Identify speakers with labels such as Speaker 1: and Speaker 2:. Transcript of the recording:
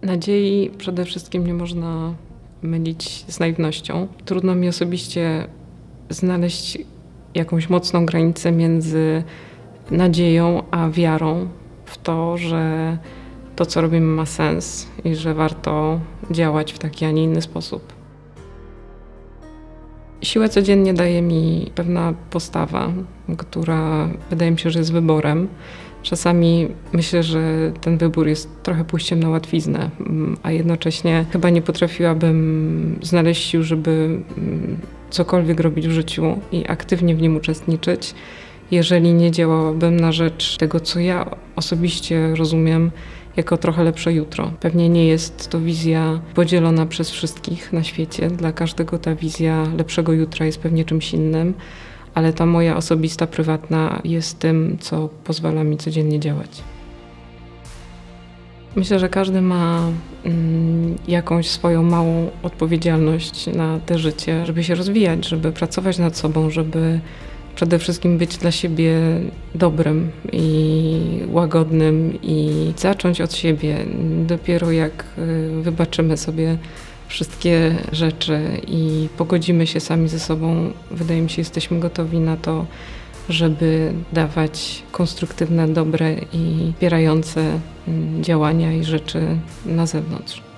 Speaker 1: Nadziei przede wszystkim nie można mylić z naiwnością. Trudno mi osobiście znaleźć jakąś mocną granicę między nadzieją a wiarą w to, że to, co robimy, ma sens i że warto działać w taki, a nie inny sposób. Siłę codziennie daje mi pewna postawa, która wydaje mi się, że jest wyborem. Czasami myślę, że ten wybór jest trochę pójściem na łatwiznę, a jednocześnie chyba nie potrafiłabym znaleźć sił, żeby cokolwiek robić w życiu i aktywnie w nim uczestniczyć, jeżeli nie działałabym na rzecz tego, co ja osobiście rozumiem jako trochę lepsze jutro. Pewnie nie jest to wizja podzielona przez wszystkich na świecie. Dla każdego ta wizja lepszego jutra jest pewnie czymś innym, ale ta moja osobista, prywatna jest tym, co pozwala mi codziennie działać. Myślę, że każdy ma jakąś swoją małą odpowiedzialność na te życie, żeby się rozwijać, żeby pracować nad sobą, żeby przede wszystkim być dla siebie dobrym i łagodnym i zacząć od siebie. Dopiero jak wybaczymy sobie wszystkie rzeczy i pogodzimy się sami ze sobą, wydaje mi się, jesteśmy gotowi na to, żeby dawać konstruktywne, dobre i wspierające działania i rzeczy na zewnątrz.